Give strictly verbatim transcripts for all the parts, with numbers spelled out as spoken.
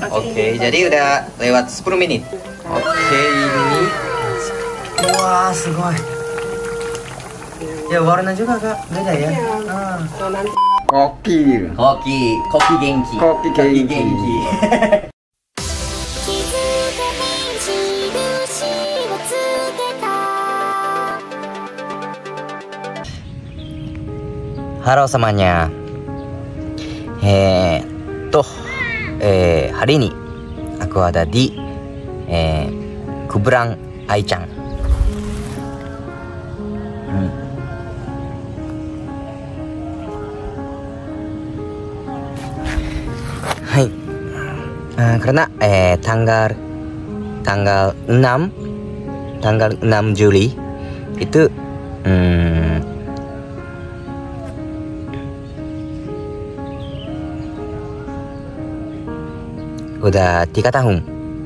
Oke, jadi udah lewat sepuluh menit. Oke, ini. Wah, sugoi. Ya, warna juga Kak, beda ya. Ah. Koki. Koki, koki genki. Koki genki. Halo semuanya. Eh, toh, eh, hari ini aku ada di eh, Kuburan Ai-chan. Hmm. Hai. Uh, karena eh, tanggal tanggal enam tanggal enam Juli itu hmm, udah tiga tahun.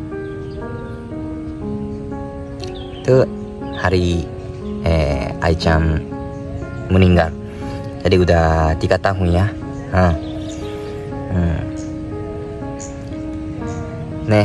Itu hari eh, Ai-chan meninggal. Jadi udah tiga tahun ya. Nah. Hmm. Nih,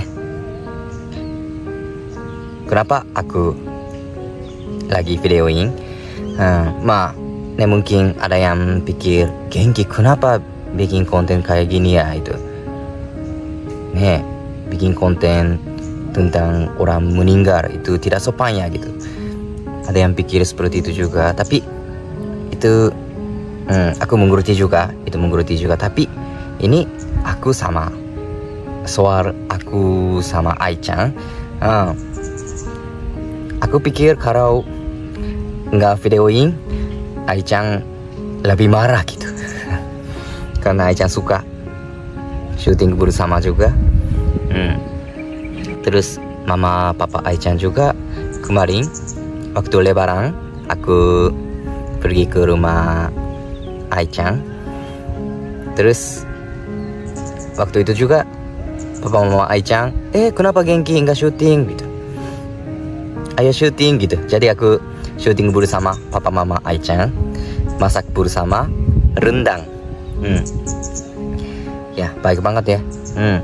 kenapa aku lagi videoin? Uh, ma, nih mungkin ada yang pikir, Genki kenapa bikin konten kayak gini ya itu? Nih, bikin konten tentang orang meninggal itu tidak sopan ya gitu. Ada yang pikir seperti itu juga, tapi itu hmm, aku mengerti juga, itu mengerti juga. Tapi ini aku sama soal aku sama Ai-chan. Uh, aku pikir kalau nggak videoin, Ai-chan lebih marah gitu. Karena Ai-chan suka syuting bersama juga. Hmm. Terus mama papa Ai-chan juga kemarin waktu lebaran aku pergi ke rumah Ai-chan. Terus waktu itu juga papa mama Ai-chan, eh kenapa Genki nggak syuting gitu? Ayo syuting gitu. Jadi aku syuting bersama papa mama Ai-chan, masak bersama rendang. Hmm. Ya baik banget ya. Hmm.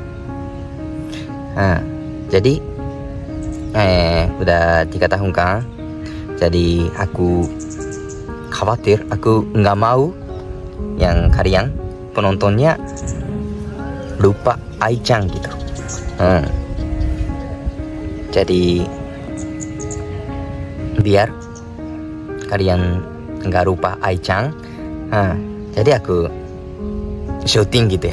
Nah, jadi eh udah tiga tahun kan. Jadi aku khawatir, aku nggak mau yang kalian penontonnya lupa Ai-chan gitu. Hmm. Jadi biar kalian nggak lupa Ai-chan. Nah, jadi aku syuting gitu ya.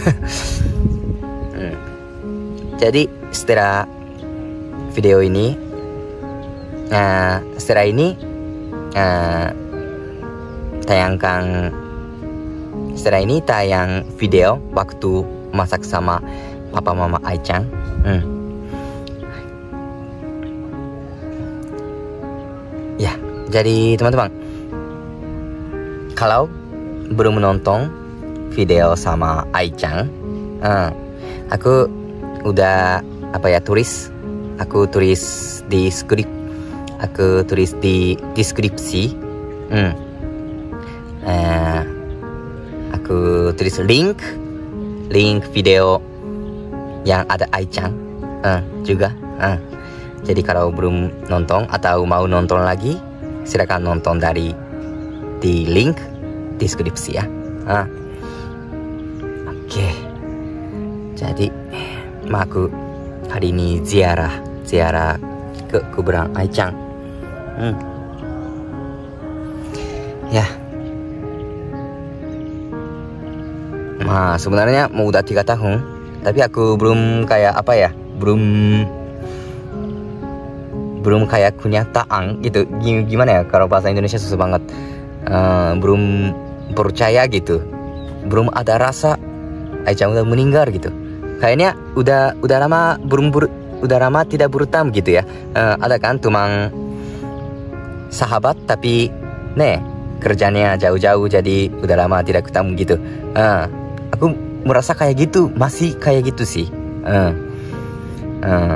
hmm. Jadi setelah video ini, nah setelah ini uh, tayangkan, setelah ini tayang video waktu masak sama papa mama Ai-chan. Hmm. Ya, jadi teman-teman, kalau belum menonton video sama Ai-chan, hmm, aku udah apa ya tulis, aku tulis di skrip, aku tulis di deskripsi. Hmm. Uh, aku tulis link link video yang ada Ai-chan uh, juga. Uh. Jadi kalau belum nonton atau mau nonton lagi, silakan nonton dari di link deskripsi ya. Uh. Oke. Okay. Jadi aku hari ini ziarah ziarah ke kuburan Ai-chan. Hmm. Ya. Nah, sebenarnya mau udah tiga tahun, tapi aku belum kayak apa ya, belum belum kayak kenyataan gitu. Gimana ya kalau bahasa Indonesia susah banget. Uh, belum percaya gitu, belum ada rasa Ai-chan udah meninggal gitu. Kayaknya udah udah lama belum ber, udah lama tidak bertemu gitu ya. Uh, ada kan teman sahabat tapi nih kerjanya jauh-jauh, jadi udah lama tidak ketemu gitu. Uh, aku merasa kayak gitu, masih kayak gitu sih. Uh, uh.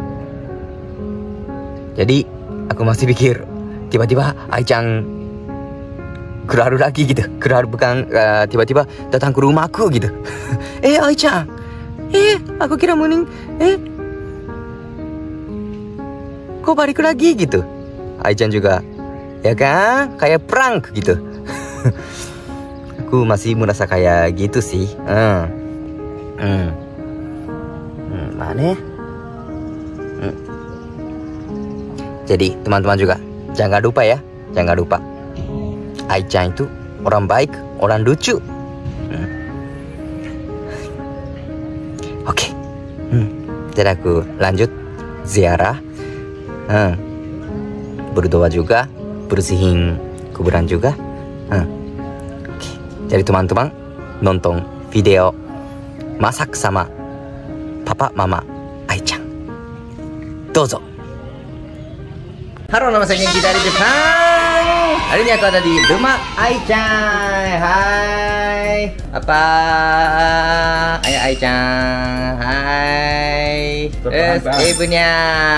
Jadi aku masih pikir tiba-tiba Ai-chan keluar lagi gitu, keluar bukan uh, tiba-tiba datang ke rumahku gitu. Eh Ai-chan, Eh, aku kira mending, eh, kok balik lagi gitu. Ai-chan juga, ya kan, kayak prank gitu. Aku masih merasa kayak gitu sih. Hmm, hmm, hmm mana? Hmm. Jadi teman-teman juga jangan lupa ya, jangan lupa. Ai-chan itu orang baik, orang lucu. Hmm. Oke, okay. hmm. Jadi aku lanjut ziarah. Hmm. Berdoa juga, bersihin kuburan juga. Hmm. Oke, okay. Jadi teman-teman nonton video masak sama papa mama Ai-chan. Dozo. Halo, nama saya Genki dari Jepang. Hari ini aku ada di rumah Ai-chan. Hai, apa? Ayo Ai-chan. Hai. Terus ibunya.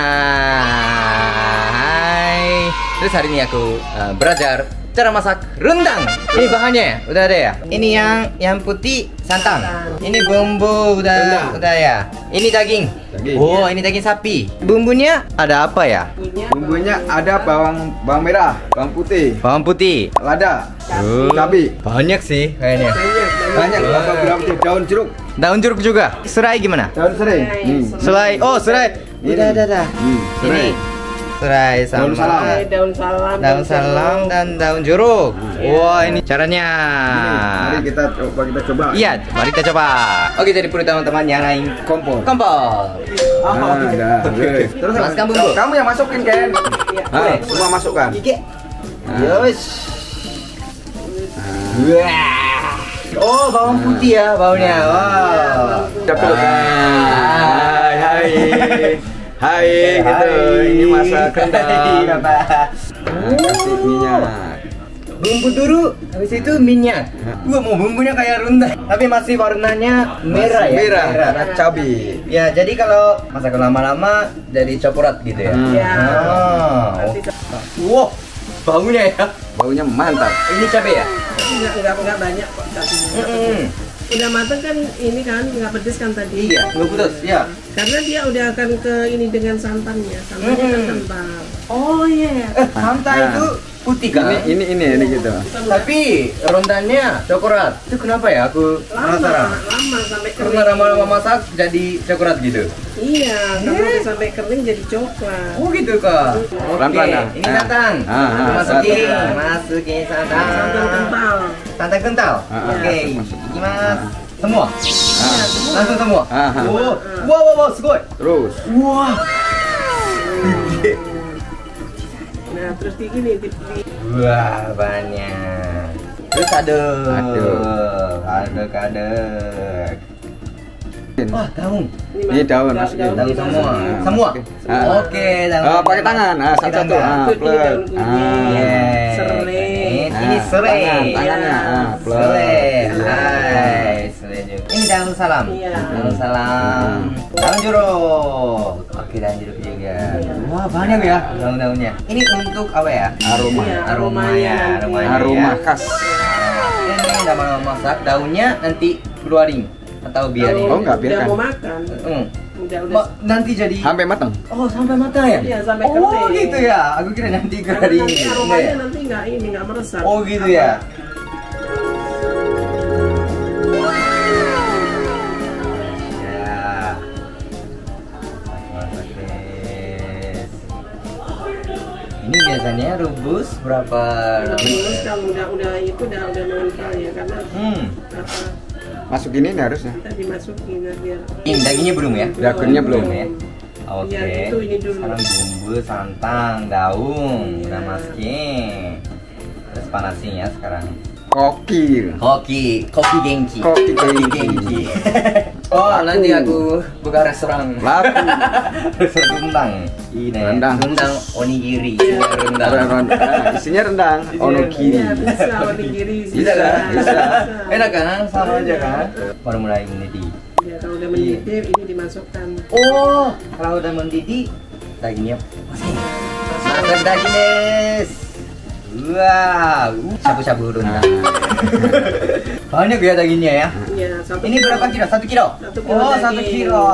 Hai. Terus hari ini aku uh, belajar cara masak rendang. Ini bahannya ya, udah ada ya. Ini yang yang putih santan. Ini bumbu udah rendang. Udah ya. Ini daging. Daging. Oh, ini daging sapi. Bumbunya ada apa ya? Bumbunya ada bawang bawang merah, bawang putih, Bawang putih, lada, oh, cabai. banyak sih kayaknya. Banyak berapa berapa daun jeruk. Daun jeruk juga. Serai gimana? Daun serai. Hmm. Serai. Oh, serai. Udah, udah, udah. Hmm, serai. Ini serai sama Daun salam. daun salam, daun salam dan daun jeruk. Wah, ini caranya. Mari kita coba kita coba. Iya, mari kita coba. Oke, jadi perlu teman-teman nyalain Kompor. kompor. Ah, udah. Oke. Terus Masukkan bumbu. Kamu yang masukin Ken. Ah, semua masukkan. Ike. Ah. Yos. Wah. Oh, bawang putih ya baunya. Wow. Dapat. Hai, hai. Hai, gitu. Ini masak rendang. Kasih minyak. Bumbu dulu, habis itu minyak. Gua mau bumbunya kayak rendang, tapi masih warnanya merah ya. Merah, merah. Cabai. Ya, jadi kalau masak lama-lama jadi coklat gitu ya. Hmm. Ya. Ah. Wow, baunya ya. Baunya mantap. Ini cabai ya? Enggak, enggak, enggak banyak kok cabenya. Mm-mm. Udah matang kan ini kan nggak pedes kan tadi. Iya, nggak pedes, ya. Karena dia udah akan ke ini dengan santannya, santannya kan Mm-mm. kental. Oh iya. Eh, santan Nah. itu putih kan? Ini ini ini ini gitu. Tapi rondanya coklat. Itu kenapa ya? Aku Lama, penasaran. lama sampai kering. Karena lama-lama masak jadi coklat gitu. Iya, karena udah sampai kering jadi coklat. Oh gitu kak. Pelan-pelan, Oke, ah. ini Ah. santan. Ah, ah, Masukin, santan. masukin santan. Santan kental. Santan kental. Ah, ah. Oke, ini mas. Semua. Ah. Langsung semua. Ah, ah. Wow, wow, wow, wow, sugoi. Terus. Wah. Nah, terus di gini di, di Wah, banyak. Terus aduk. Aduk. Aduk, aduk. Wah, daun. Ini daun masukin. Daun semua. Semua. Ah. Oke, daun. Ah, pakai tangan. Ah, satu-satu. tangan. Ah, Itu plus. daun kunyit. Ah. Yes. Serai. Ini Ah, serai. tangan, tangannya. Ah, plus. Serai. Iya. Hai, serai juga. Ini daun salam. Iya. Daun salam. Daun jeruk. Oke, daun jeruk juga. Wah, banyak ya daun-daunnya. Ini untuk apa ya? Aroma. Iya, Aroma aromanya ya, nanti. aromanya. Aroma ya. khas. Ini udah mau masak, daunnya nanti keluarin atau biarin. Oh, enggak, udah biarkan. mau makan. Hmm. Udah udah. Ma- nanti jadi Sampai matang. oh sampai matang ya? Iya, sampai oh kering. gitu ya. Aku kira nanti Karena keluarin. nanti Enggak aromanya ya? nanti nggak ini nggak meresap. Oh gitu ya. Ya. Masak, guys. Ini biasanya rebus berapa lama? Terus kalau udah udah itu udah udah nempel ya karena Hmm. apa Masukin ini harusnya. kita dimasukin ya, biar Ini dagingnya belum ya? Dagingnya belum. ya. Oke. Iya, itu ini dulu. Sekarang bumbu, santan, daun, Iya. udah masukin. Terus panasin ya sekarang. Koki. Koki, kopi genki. Kopi genki. Oh, nanti aku buka restoran. Laku. Restoran rendang. Ini. Rendang. Rendang onigiri. Iya. Isinya rendang. Rendang. Ah, isinya rendang. Onigiri. Iya, bisa onigiri Bisa kan? Bisa. Enak kan? Sama aja kan? Baru mulai mendidih. Ya, kalau udah mendidih ini dimasukkan. Oh, kalau udah mendidih, dagingnya masih. Mantap daging, guys. Wow, shabu-shabu rendang. Banyak ya dagingnya ya. Iya, satu Ini berapa kilo? Satu kilo? Satu kilo Oh, daging. satu kilo.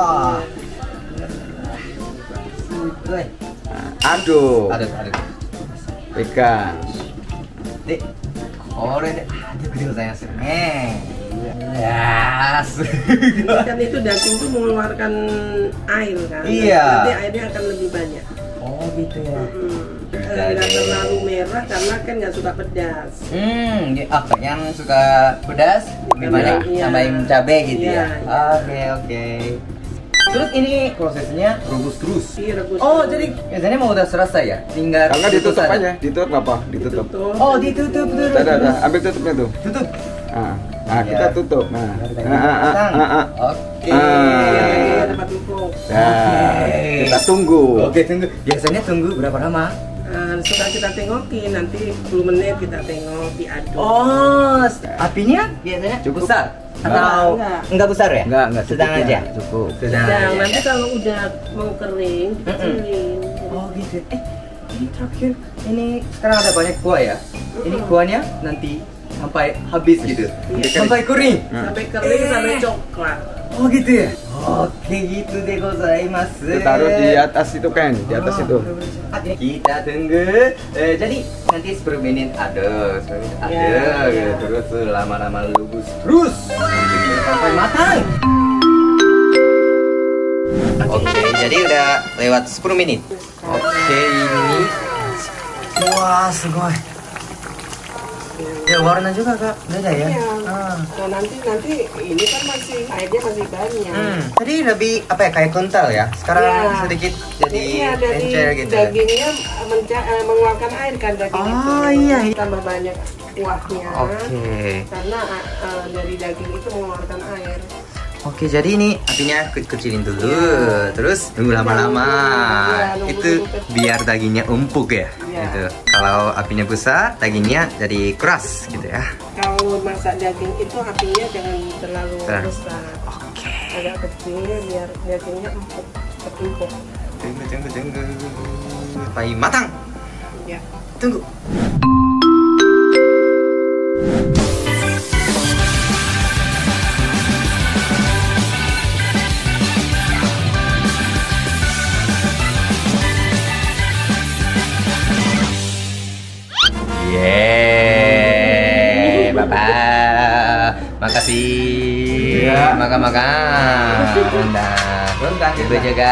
Iya. Aduk. Aduk, aduk. Pegang. で、これでadukでございますね。Ya, Kan itu daging tuh mengeluarkan air kan. Iya. Nanti airnya akan lebih banyak. Oh gitu ya. Hmm. Eh, Nggak terlalu merah karena kan nggak suka pedas. Hmm, ya, apa yang suka pedas lebih banyak Iya. tambahin cabai gitu Iya, ya. iya. Oke oke. Terus ini prosesnya rebus terus. Iya, rebus. Oh dulu. jadi biasanya mau udah selesai ya? Tinggal Kalau nggak ditutup saja. aja. Ditutup apa? Ditutup. Ditutup. Oh ditutup terus. Ada, ada. Ambil tutupnya tuh. Tutup. Ah, nah, Iya. kita tutup. Nah, Biar ah, ah, ah, matang. ah, ah. Oke. Ah. Biar dagingnya dapat empuk. Nah, Oke. kita tunggu. Oke tunggu. Biasanya tunggu berapa lama? Eh, suka kita tengokin, nanti sepuluh menit kita tengok, diaduk. Oh, apinya biasanya Cukup. besar Enggak. atau Enggak. enggak besar ya? Enggak, enggak Sedang cukup aja. ya. Cukup. Sedang. Dan aja. nanti kalau udah mau kering, dikecilin. Oh gitu. Eh, ini terakhir ini sekarang ada banyak kuah ya. Ini kuahnya nanti sampai habis gitu. Iya. Sampai kering. Sampai kering, sampai coklat. Oh gitu ya. Oke gitu deh gozaimasu. Kita taruh di atas itu kan, di atas itu. Kita tunggu. Eh, jadi nanti sepuluh menit aduk, sepuluh menit aduk, Ya, ya. terus lama-lama lubus terus sampai matang. Oke, jadi udah lewat sepuluh menit. Oke, ini wah, sugoi. Ya warna juga kak, beda ya. Iya. Ah. Nah nanti nanti ini kan masih airnya masih banyak. Hmm. Tadi lebih apa ya kayak kental ya. Sekarang Iya. sedikit jadi Iya, dari encer gitu. ya. dagingnya menca- eh, mengeluarkan air kan daging itu. Oh, iya, iya. Tambah banyak kuahnya. Oke. Karena eh, dari daging itu mengeluarkan air. Oke, jadi ini apinya ke- kecilin dulu, terus tunggu lama-lama. Iya, nunggu Itu dulu. biar dagingnya empuk ya. Iya. Gitu. Kalau apinya besar, dagingnya jadi keras gitu ya. Kalau masak daging itu apinya jangan terlalu Terlalu. besar. Oke. Agak kecil biar dagingnya empuk, empuk. Tunggu, tunggu, tunggu. Sampai matang. Ya. Tunggu. Yeay, Bapak. Makasih. Iya. Makan-makan. Nah, Rendah, ibu rendah. jaga.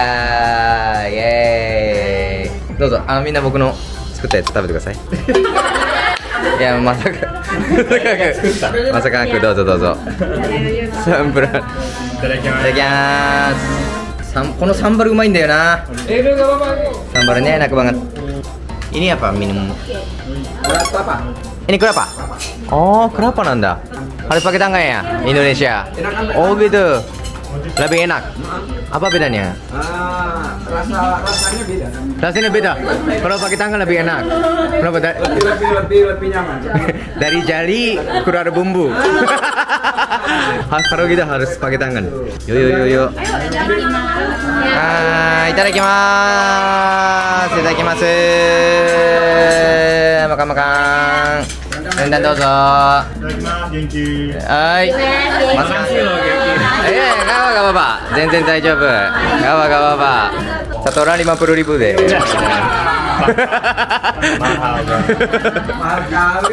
Yeay. どうぞ、あのみんな僕の作ったやつ食べてください。いや、まさか、まさかなくどうぞどうぞ。サンプル。いただきます。サンこのサンバルうまいんだよな。サンバルね、enak banget. Ini apa minum? Apa? Ini kelapa? Oh, kelapa nanda. Harus pakai tangan ya? Indonesia. Oh gitu. Lebih enak. Apa bedanya? Ah, rasa rasanya beda. Rasanya beda. Kalau pakai tangan lebih enak. Kenapa? Da- Lebih lebih lebih lebih nyaman. Dari jari kurang ada bumbu. Ha- Kalau kita harus pakai tangan. Yuk yuk yuk yuk. Ah, itadakimasu. Itadakimasu. Makan makan. Rendan dozo. Hai. Makasih loh Genki. Eh, nggak apa nggak apa-apa. Zenzen daijoubu. Nggak apa nggak apa-apa. Satu orang lima puluh ribu deh. Mahal kali.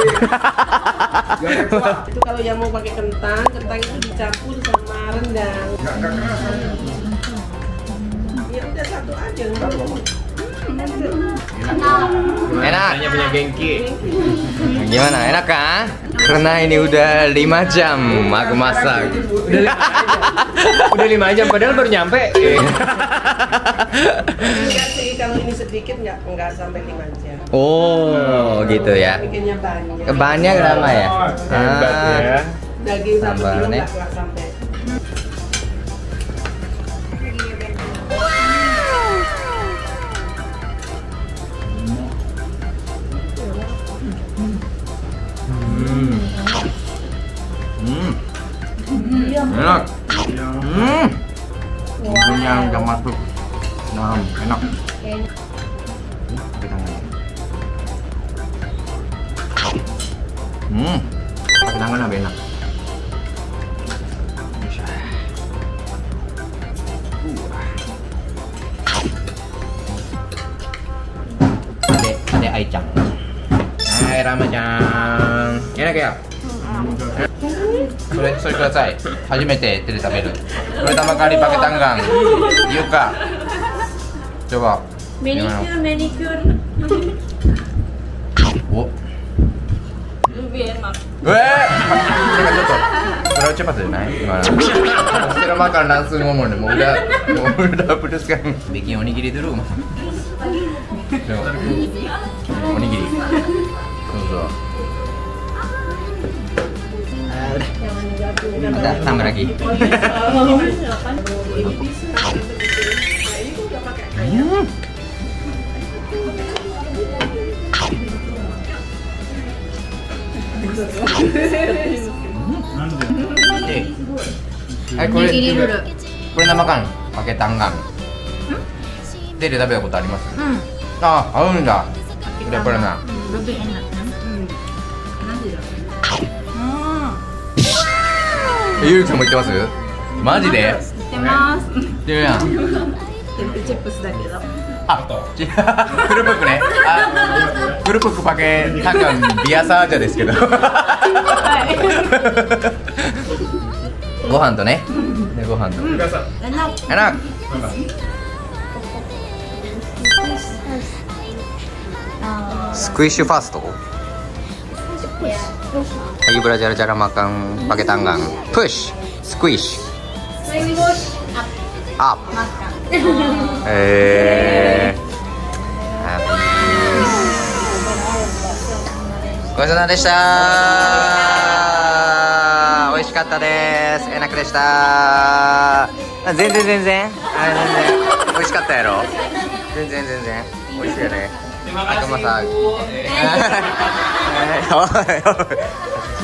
Itu kalau yang mau pakai kentang, kentang itu dicampur sama rendang. Ya udah satu aja. nggak apa-apa. Enak. Hanya punya Genki. Gimana? Enak kan? Karena ini udah lima jam aku masak. Udah lima jam padahal baru nyampe. Enggak sih, kalau ini sedikit nggak nggak sampai lima jam. Oh, gitu ya. Bikinnya banyak. Banyak lama ya? Hebat Ah. ya. Daging satu kilo Sambalnya. nggak nggak sampai. Hmm. Hmm. Enak. Hmm. Bumbunya udah masuk. Nah, enak. Pakai tangan. Hmm. Pakai tangan lebih enak. 愛ちゃん。はい、ラマちゃん。エナケ。それ、それください。初めて手で食べる。これ玉kari pakai tangan. Yuka. Coba. Manicure, manicure. Oh. Lebih enak. Weh. Terlalu cepat ya, Nay? Gimana? Kira makan langsung ngomong deh. Mau udah, mau udah putus kan? Bikin onigiri dulu. Coba. Onigiri. Tuh. Udah, tambah lagi. Hmm. Eh,これこれ生缶pakai tangan.手で食べたことあります？あ、合うんだ。udah pernah. Lebih enak kan? Nanti dong. ゆうきさんも言ってます？マジで？ 言ってます。 言ってるやん。 テンプチップスだけど。 あ、違う。クルプクね。あ、クルプクpakai tangan biasa ajaですけど。ご飯とね。でご飯と。 Enak. enak. Squish fast. Lagi belajar cara makan pakai tangan. Push, squish, up. Eh. Habis. ごちそうさまでした。美味しかったです。エナクでした。全然全然。あれ全然美味しかったやろ。全然全然美味しいよね。あとまさ。